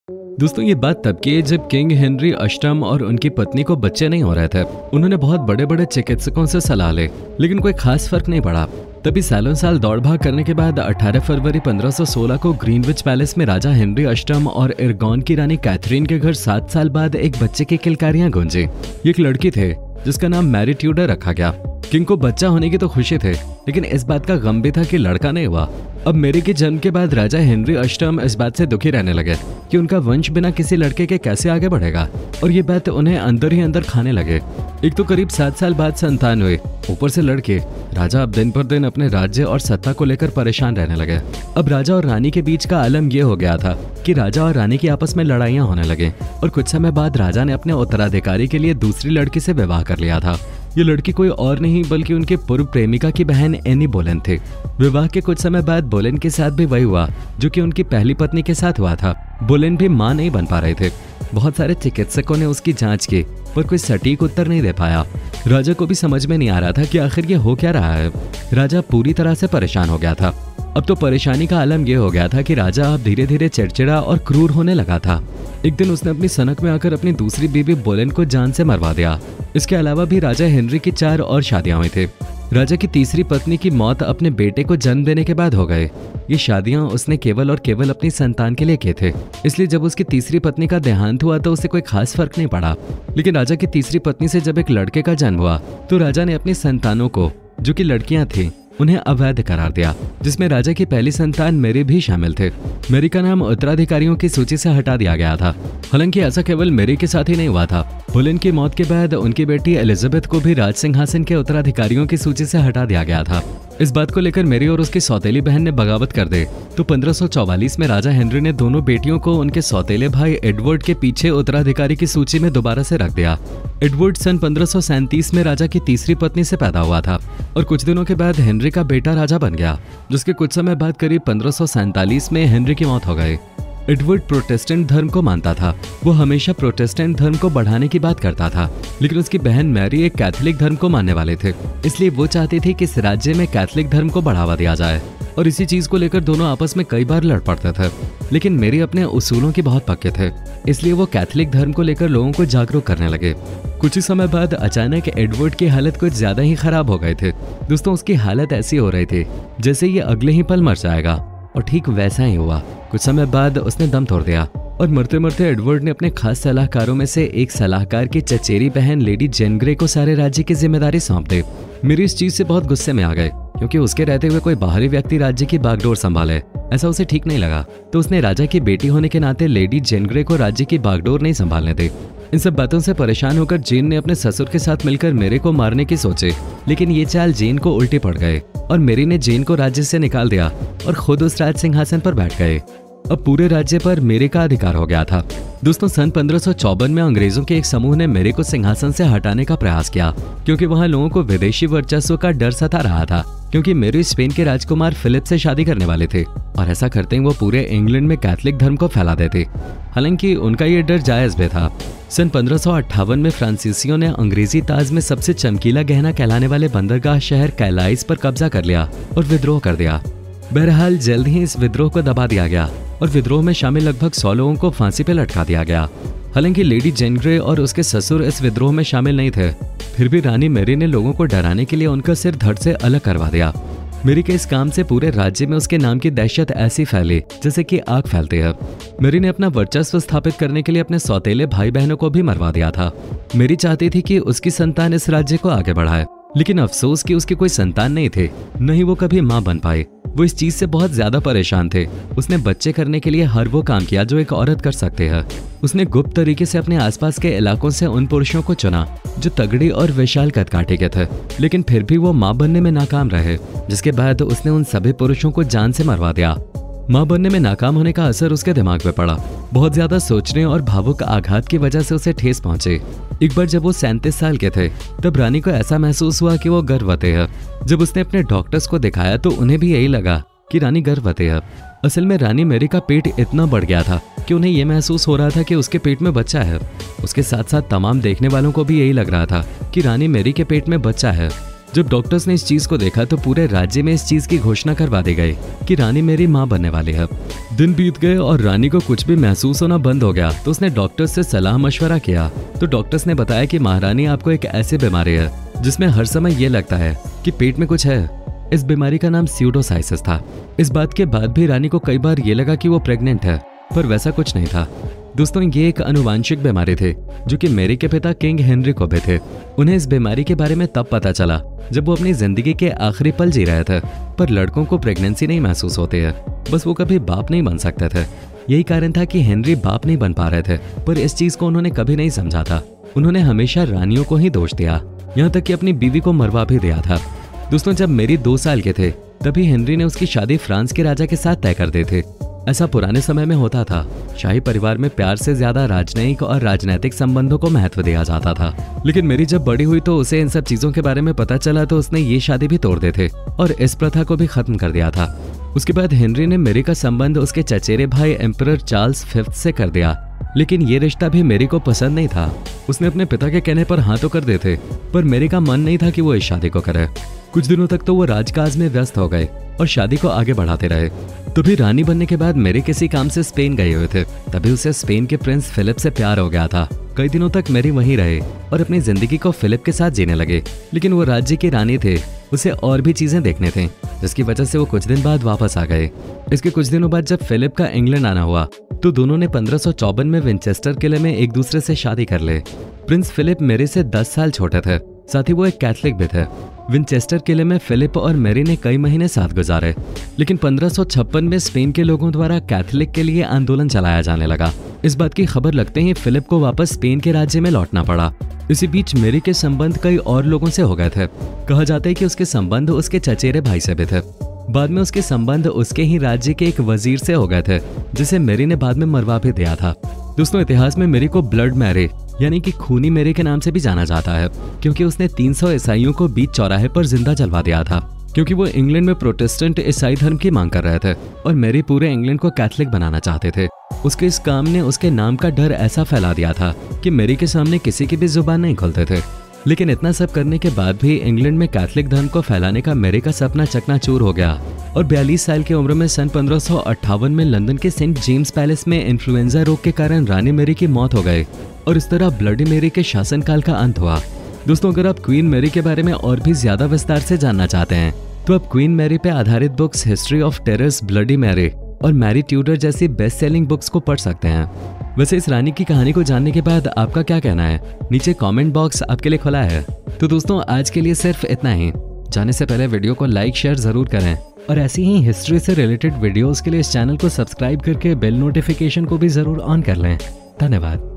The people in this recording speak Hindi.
दोस्तों ये बात तब की है जब किंग हेनरी अष्टम और उनकी पत्नी को बच्चे नहीं हो रहे थे। उन्होंने बहुत बड़े बड़े चिकित्सकों से सलाह ली, लेकिन कोई खास फर्क नहीं पड़ा। तभी सालों साल दौड़ भाग करने के बाद 18 फरवरी 1516 को ग्रीनविच पैलेस में राजा हेनरी अष्टम और इरगॉन की रानी कैथरीन के घर 7 साल बाद एक बच्चे की किलकारियां गूंजी। ये एक लड़की थे जिसका नाम मैरी ट्यूडर रखा गया। किंग को बच्चा होने की तो खुशी थे, लेकिन इस बात का गम भी था कि लड़का नहीं हुआ। अब मेरी के जन्म के बाद राजा हेनरी अष्टम इस बात से दुखी रहने लगे कि उनका वंश बिना किसी लड़के के कैसे आगे बढ़ेगा, और ये बात उन्हें अंदर ही अंदर खाने लगे। एक तो करीब 7 साल बाद संतान हुए, ऊपर से लड़के। राजा अब दिन पर दिन अपने राज्य और सत्ता को लेकर परेशान रहने लगे। अब राजा और रानी के बीच का आलम यह हो गया था कि राजा और रानी की आपस में लड़ाइयां होने लगे, और कुछ समय बाद राजा ने अपने उत्तराधिकारी के लिए दूसरी लड़की से विवाह कर लिया था। ये लड़की कोई और नहीं बल्कि उनके पूर्व प्रेमिका की बहन एनी बोलेन थी। विवाह के कुछ समय बाद बोलेन के साथ भी वही हुआ जो कि उनकी पहली पत्नी के साथ हुआ था। बोलेन भी मां नहीं बन पा रहे थे। बहुत सारे चिकित्सकों ने उसकी जांच की, पर कोई सटीक उत्तर नहीं दे पाया। राजा को भी समझ में नहीं आ रहा था कि आखिर ये हो क्या रहा है। राजा पूरी तरह से परेशान हो गया था। अब तो परेशानी का आलम यह हो गया था कि राजा अब धीरे धीरे चिड़चिड़ा और क्रूर होने लगा था। एक दिन उसने अपनी सनक में आकर अपनी दूसरी बीवी बोलेन को जान से मरवा दिया। इसके अलावा भी राजा हेनरी की 4 और शादियां हुई थी। राजा की तीसरी पत्नी की मौत अपने बेटे को जन्म देने के बाद हो गए। ये शादियां उसने केवल और केवल अपनी संतान के लिए किए थे, इसलिए जब उसकी तीसरी पत्नी का देहांत हुआ तो उसे कोई खास फर्क नहीं पड़ा। लेकिन राजा की तीसरी पत्नी से जब एक लड़के का जन्म हुआ तो राजा ने अपनी संतानों को, जो कि लड़कियां थी, उन्हें अवैध करार दिया, जिसमें राजा की पहली संतान मेरी भी शामिल थे। मेरी का नाम उत्तराधिकारियों की सूची से हटा दिया गया था। हालांकि ऐसा केवल मेरी के साथ ही नहीं हुआ था। बोलेन की मौत के बाद उनकी बेटी एलिजाबेथ को भी राज सिंहासन के उत्तराधिकारियों की सूची से हटा दिया गया था। इस बात को लेकर मेरी और उसकी सौतेली बहन ने बगावत कर दी, तो 1544 में राजा हेनरी ने दोनों बेटियों को उनके सौतेले भाई एडवर्ड के पीछे उत्तराधिकारी की सूची में दोबारा से रख दिया। एडवर्ड सन 1537 में राजा की तीसरी पत्नी से पैदा हुआ था, और कुछ दिनों के बाद हेनरी का बेटा राजा बन गया, जिसके कुछ समय बाद करीब 1547 में हेनरी की मौत हो गई। एडवर्ड प्रोटेस्टेंट धर्म को मानता था। वो हमेशा प्रोटेस्टेंट धर्म को बढ़ाने की बात करता था, लेकिन उसकी बहन मैरी एक कैथोलिक धर्म को मानने वाले थे, इसलिए वो चाहती थी कि इस राज्य में कैथोलिक धर्म को बढ़ावा दिया जाए, और इसी चीज को लेकर दोनों आपस में कई बार लड़ पड़ते थे। लेकिन मेरी अपने उसूलों के बहुत पक्के थे, इसलिए वो कैथोलिक धर्म को लेकर लोगों को जागरूक करने लगे। कुछ ही समय बाद अचानक एडवर्ड की हालत कुछ ज्यादा ही खराब हो गए थे। दोस्तों, उसकी हालत ऐसी हो रही थी जैसे ये अगले ही पल मर जाएगा, और ठीक वैसा ही हुआ। कुछ समय बाद उसने दम तोड़ दिया, और मरते मरते एडवर्ड ने अपने खास सलाहकारों में से एक सलाहकार की चचेरी बहन लेडी जेन ग्रे को सारे राज्य की जिम्मेदारी सौंप दी। मेरी इस चीज से बहुत गुस्से में आ गए, क्योंकि उसके रहते हुए कोई बाहरी व्यक्ति राज्य की बागडोर संभाले, ऐसा उसे ठीक नहीं लगा। तो उसने राजा की बेटी होने के नाते लेडी जेन ग्रे को राज्य की बागडोर नहीं संभालने दी। इन सब बातों से परेशान होकर जेन ने अपने ससुर के साथ मिलकर मेरे को मारने की सोचे, लेकिन ये चाल जेन को उल्टी पड़ गए, और मेरी ने जेन को राज्य से निकाल दिया और खुद उस राज सिंहासन पर बैठ गए। अब पूरे राज्य पर मेरे का अधिकार हो गया था। दोस्तों, सन 1554 में अंग्रेजों के एक समूह ने मेरे को सिंहासन से हटाने का प्रयास किया, क्योंकि वहां लोगों को विदेशी वर्चस्व का डर सता रहा था, क्योंकि मेरी स्पेन के राजकुमार फिलिप से शादी करने वाले थे, और ऐसा करते ही वो पूरे इंग्लैंड में कैथोलिक धर्म को फैला देते। हालांकि उनका ये डर जायज भी था। सन 1558 में फ्रांसीसियों ने अंग्रेजी ताज में सबसे चमकीला गहना कहलाने वाले बंदरगाह शहर कैलाइस पर कब्जा कर लिया और विद्रोह कर दिया। बहरहाल जल्द ही इस विद्रोह को दबा दिया गया, और विद्रोह में शामिल लगभग 100 लोगों को फांसी पर लटका दिया गया। हालांकि लेडी जेन ग्रे और उसके ससुर इस विद्रोह में शामिल नहीं थे, फिर भी रानी मेरी ने लोगों को डराने के लिए उनका सिर धड़ से अलग करवा दिया। मेरी के इस काम से पूरे राज्य में उसके नाम की दहशत ऐसी फैली जैसे कि आग फैलती है। मेरी ने अपना वर्चस्व स्थापित करने के लिए अपने सौतेले भाई बहनों को भी मरवा दिया था। मेरी चाहती थी कि उसकी संतान इस राज्य को आगे बढ़ाए, लेकिन अफसोस कि उसकी कोई संतान नहीं थे, न ही वो कभी मां बन पाई। वो इस चीज से बहुत ज्यादा परेशान थे। उसने बच्चे करने के लिए हर वो काम किया जो एक औरत कर सकते हैं। उसने गुप्त तरीके से अपने आसपास के इलाकों से उन पुरुषों को चुना जो तगड़ी और विशाल कदकाठी के थे, लेकिन फिर भी वो मां बनने में नाकाम रहे, जिसके बाद उसने उन सभी पुरुषों को जान से मरवा दिया। मां बनने में नाकाम होने का असर उसके दिमाग पे पड़ा। बहुत ज्यादा सोचने और भावुक आघात की वजह से उसे ठेस पहुंची। एक बार जब वो 37 साल के थे, तब रानी को ऐसा महसूस हुआ कि वो गर्भवती है। जब उसने अपने डॉक्टर्स को दिखाया तो उन्हें भी यही लगा कि रानी गर्भवती है। असल में रानी मेरी का पेट इतना बढ़ गया था कि उन्हें यह महसूस हो रहा था कि उसके पेट में बच्चा है। उसके साथ साथ तमाम देखने वालों को भी यही लग रहा था कि रानी मेरी के पेट में बच्चा है। जब डॉक्टर्स ने इस चीज को देखा तो पूरे राज्य में इस चीज की घोषणा करवा दी गई कि रानी मेरी माँ बनने वाली है। दिन बीत गए और रानी को कुछ भी महसूस होना बंद हो गया तो उसने डॉक्टर्स से सलाह मशवरा किया। तो डॉक्टर्स ने बताया कि महारानी आपको एक ऐसी बीमारी है जिसमें हर समय ये लगता है कि पेट में कुछ है। इस बीमारी का नाम स्यूडोसाइसिस था। इस बात के बाद भी रानी को कई बार ये लगा कि वो प्रेग्नेंट है, पर वैसा कुछ नहीं था। दोस्तों, ये एक आनुवांशिक बीमारी थी जो कि मैरी के पिता किंग हेनरी को भी थे। उन्हें इस बीमारी के बारे में तब पता चला जब वो अपनी जिंदगी के आखिरी पल जी रहे थे। पर लड़कों को प्रेगनेंसी नहीं महसूस होती है, बस वो कभी बाप नहीं बन सकते थे। यही कारण था कि हेनरी बाप नहीं बन पा रहे थे, पर इस चीज को उन्होंने कभी नहीं समझा था। उन्होंने हमेशा रानियों को ही दोष दिया, यहाँ तक कि अपनी बीवी को मरवा भी दिया था। दोस्तों, जब मेरी 2 साल के थे तभी हेनरी ने उसकी शादी फ्रांस के राजा के साथ तय कर दी थी। ऐसा पुराने समय में होता था। शाही परिवार में प्यार से ज्यादा राजनयिक और राजनैतिक संबंधों को महत्व दिया जाता था। लेकिन मेरी जब बड़ी हुई तो उसे इन सब चीजों के बारे में पता चला तो उसने ये शादी भी तोड़ दी थी और इस प्रथा को भी खत्म कर दिया था। उसके बाद हेनरी ने मेरी का संबंध उसके चचेरे भाई एम्परर चार्ल्स V से कर दिया, लेकिन ये रिश्ता भी मेरी को पसंद नहीं था। उसने अपने पिता के कहने पर हाँ तो कर देते, पर मेरी का मन नहीं था कि वो इस शादी को करे। कुछ दिनों तक तो वो राजकाज में व्यस्त हो गए और शादी को आगे बढ़ाते रहे। तभी रानी बनने के बाद मेरी किसी काम से स्पेन गए हुए थे। तभी उसे स्पेन के प्रिंस फिलिप से प्यार हो गया था। कई दिनों तक मेरी वहीं रहे और अपनी जिंदगी को फिलिप के साथ जीने लगे। लेकिन वो राज्य की रानी थे, उसे और भी चीजें देखने थे, जिसकी वजह से वो कुछ दिन बाद वापस आ गए। इसके कुछ दिनों बाद जब फिलिप का इंग्लैंड आना हुआ तो दोनों ने 1554 में विंचेस्टर किले में एक दूसरे से शादी कर ले। प्रिंस फिलिप मेरे से 10 साल छोटे थे, साथ ही वो एक कैथलिक भी थे। विंचेस्टर किले में फिलिप और मेरी ने कई महीने साथ गुजारे, लेकिन 1556 में स्पेन के लोगों द्वारा कैथलिक के लिए आंदोलन चलाया जाने लगा। इस बात की खबर लगते ही फिलिप को वापस स्पेन के राज्य में लौटना पड़ा। इसी बीच मेरी के संबंध कई और लोगों से हो गए थे। कहा जाता है कि उसके संबंध उसके चचेरे भाई से भी थे। बाद में उसके संबंध उसके ही राज्य के एक वजीर से हो गए थे, जिसे मेरी ने बाद में मरवा भी दिया था। दोस्तों, इतिहास में मेरी को ब्लड मैरी यानी कि खूनी मेरी के नाम से भी जाना जाता है, क्योंकि उसने 300 ईसाइयों को बीच चौराहे पर जिंदा जलवा दिया था, क्योंकि वो इंग्लैंड में प्रोटेस्टेंट ईसाई धर्म की मांग कर रहे थे और मेरी पूरे इंग्लैंड को कैथलिक बनाना चाहते थे। उसके इस काम ने उसके नाम का डर ऐसा फैला दिया था कि मेरी के सामने किसी की भी जुबान नहीं खोलते थे। लेकिन इतना सब करने के बाद भी इंग्लैंड में कैथलिक धर्म को फैलाने का मेरी का सपना चकनाचूर हो गया और 42 साल की उम्र में सन 1558 में लंदन के सेंट जेम्स पैलेस में इन्फ्लुएंजा रोग के कारण रानी मेरी की मौत हो गई और इस तरह ब्लडी मेरी के शासनकाल का अंत हुआ। दोस्तों, अगर आप क्वीन मेरी के बारे में और भी ज्यादा विस्तार से जानना चाहते हैं तो आप क्वीन मेरी पे आधारित books history of terrors, bloody Mary और मैरी ट्यूडर जैसी बेस्ट सेलिंग बुक्स को पढ़ सकते हैं। वैसे इस रानी की कहानी को जानने के बाद आपका क्या कहना है? नीचे कमेंट बॉक्स आपके लिए खुला है। तो दोस्तों, आज के लिए सिर्फ इतना ही। जाने से पहले वीडियो को लाइक शेयर जरूर करें और ऐसी ही हिस्ट्री से रिलेटेड वीडियोस के लिए इस चैनल को सब्सक्राइब करके बेल नोटिफिकेशन को भी जरूर ऑन कर लें। धन्यवाद।